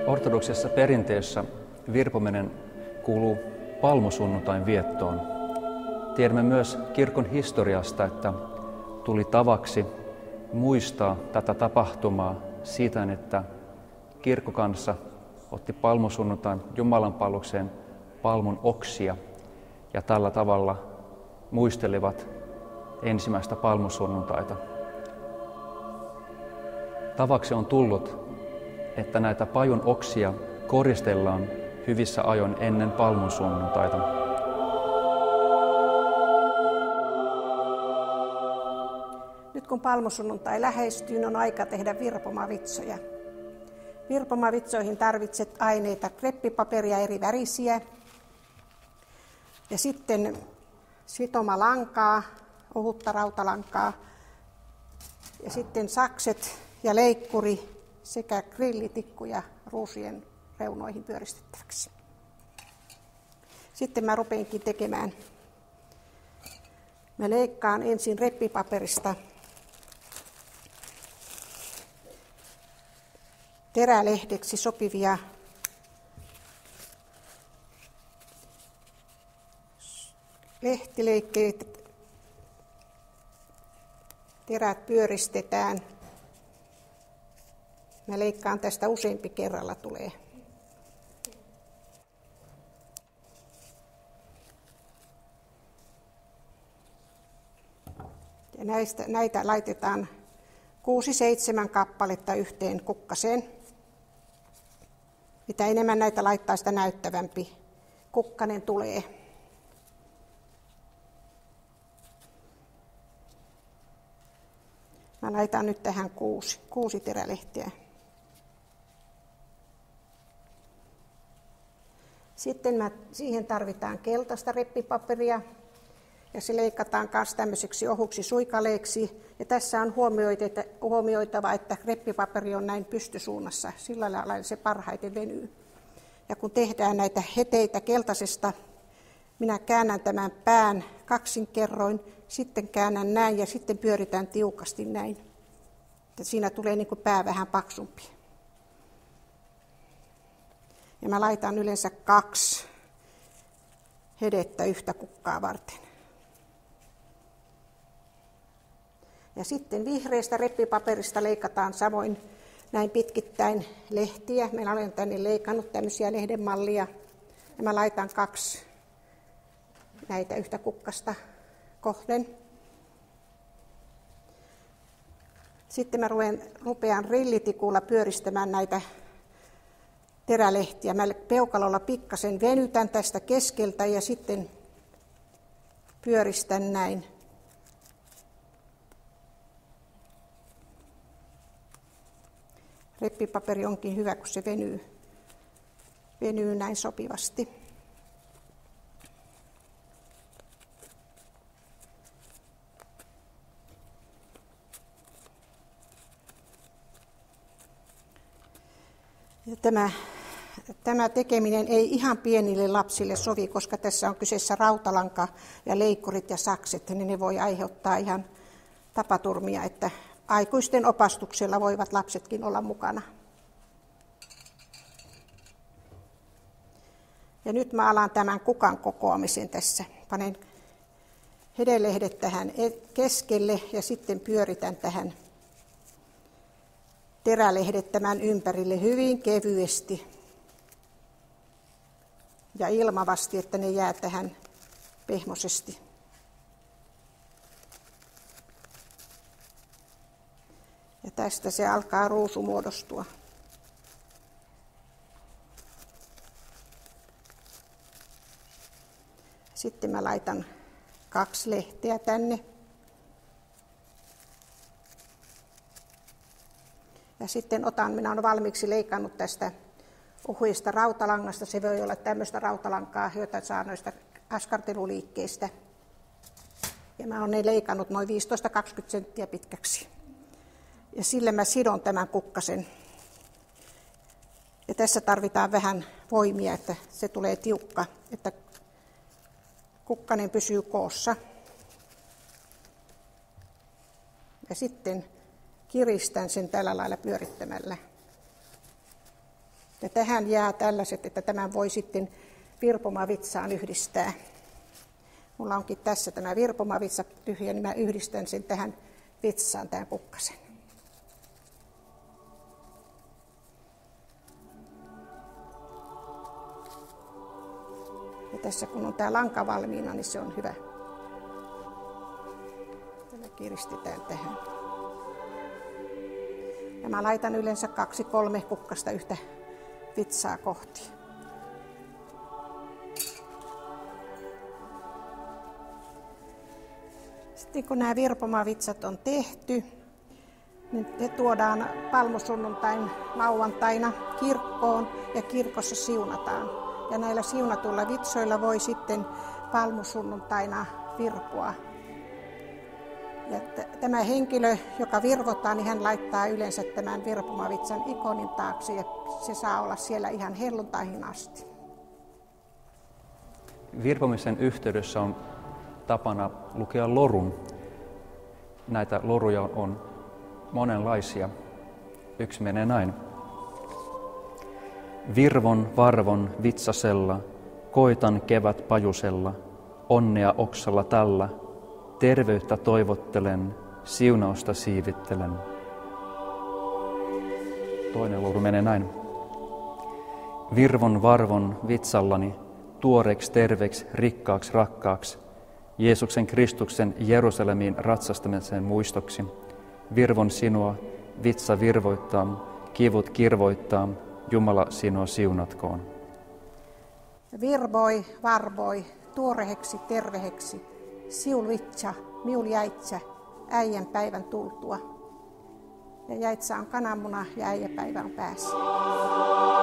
Ortodoksisessa perinteessä virpominen kuuluu palmusunnuntain viettoon. Tiedämme myös kirkon historiasta, että tuli tavaksi muistaa tätä tapahtumaa siitä, että kirkkokansa otti palmusunnuntain jumalanpalvelukseen palmun oksia ja tällä tavalla muistelivat ensimmäistä palmusunnuntaita. Tavaksi on tullut, että näitä pajun oksia koristellaan hyvissä ajoin ennen palmusunnuntaita. Nyt kun palmusunnuntai lähestyy, on aika tehdä virpomavitsoja. Virpomavitsoihin tarvitset aineita kreppipaperia eri värisiä ja sitten sitomalankaa, ohutta rautalankaa ja sitten sakset ja leikkuri sekä grillitikkuja ruusien reunoihin pyöristettäväksi. Sitten mä rupeinkin tekemään. Mä leikkaan ensin reppipaperista terälehdeksi sopivia lehtileikkeitä. Terät pyöristetään. Mä leikkaan tästä useampi kerralla tulee. Ja näitä laitetaan 6-7 kappaletta yhteen kukkaseen. Mitä enemmän näitä laittaa, sitä näyttävämpi kukkanen tulee. Mä laitan nyt tähän 6 terälehtiä. Sitten siihen tarvitaan keltaista reppipaperia ja se leikataan myös tämmöiseksi ohuksi suikaleeksi. Ja tässä on huomioitava, että reppipaperi on näin pystysuunnassa, sillä lailla se parhaiten venyy. Ja kun tehdään näitä heteitä keltaisesta, minä käännän tämän pään kaksin kerroin, sitten käännän näin ja sitten pyöritän tiukasti näin. Ja siinä tulee niin kuin pää vähän paksumpi. Ja mä laitan yleensä 2 hedettä yhtä kukkaa varten. Ja sitten vihreästä reppipaperista leikataan samoin näin pitkittäin lehtiä. Minä olen tänne leikannut tämmöisiä lehdenmallia. Ja mä laitan 2 näitä yhtä kukkasta kohden. Sitten mä rupean rillitikulla pyöristämään näitä terälehtiä. Mä peukalolla pikkasen venytän tästä keskeltä ja sitten pyöristän näin. Reppipaperi onkin hyvä, kun se venyy näin sopivasti. Ja tämä tekeminen ei ihan pienille lapsille sovi, koska tässä on kyseessä rautalanka ja leikkurit ja sakset, niin ne voi aiheuttaa ihan tapaturmia, että aikuisten opastuksella voivat lapsetkin olla mukana. Ja nyt mä alan tämän kukan kokoamisen tässä. Panen hedelehdet tähän keskelle ja sitten pyöritän tähän terälehdet tämän ympärille hyvin kevyesti ja ilmavasti, että ne jää tähän pehmosesti. Ja tästä se alkaa ruusu muodostua. Sitten mä laitan 2 lehteä tänne. Ja sitten minä olen valmiiksi leikannut tästä ohuista rautalangasta. Se voi olla tämmöistä rautalankaa, jota saa noista askarteluliikkeistä. Ja mä olen ne leikannut noin 15-20 senttiä pitkäksi. Ja sillä mä sidon tämän kukkasen. Ja tässä tarvitaan vähän voimia, että se tulee tiukka, että kukkanen pysyy koossa. Ja sitten kiristän sen tällä lailla pyörittämällä. Ja tähän jää tällaiset, että tämän voi sitten virpomavitsaan yhdistää. Mulla onkin tässä tämä virpomavitsa tyhjä, niin mä yhdistän sen tähän vitsaan, tämän kukkasen. Ja tässä kun on tämä lanka valmiina, niin se on hyvä. Tällä kiristetään tähän. Ja mä laitan yleensä 2-3 kukkasta yhtä vitsaa kohti. Sitten kun nämä virpomavitsat on tehty, niin ne tuodaan palmusunnuntain lauantaina kirkkoon ja kirkossa siunataan. Ja näillä siunatuilla vitsoilla voi sitten palmusunnuntaina virpoa. Ja tämä henkilö, joka virvotaan, niin hän laittaa yleensä tämän virpomavitsan ikonin taakse ja se saa olla siellä ihan helluntaihin asti. Virpomisen yhteydessä on tapana lukea lorun. Näitä loruja on monenlaisia. Yksi menee näin. Virvon varvon vitsasella, koitan kevät pajusella, onnea oksalla tällä, terveyttä toivottelen, siunausta siivittelen. Toinen loru menee näin. Virvon varvon vitsallani, tuoreeksi, terveeksi, rikkaaksi, rakkaaksi, Jeesuksen Kristuksen Jerusalemiin ratsastamisen muistoksi. Virvon sinua, vitsa virvoittaa, kivut kirvoittaa, Jumala sinua siunatkoon. Virvoi, varvoi, tuoreheksi, terveheksi, siul vitsa, miul jäitsä, äijän päivän tultua. Ja jäitsä on kananmuna ja äijäpäivä on päässä.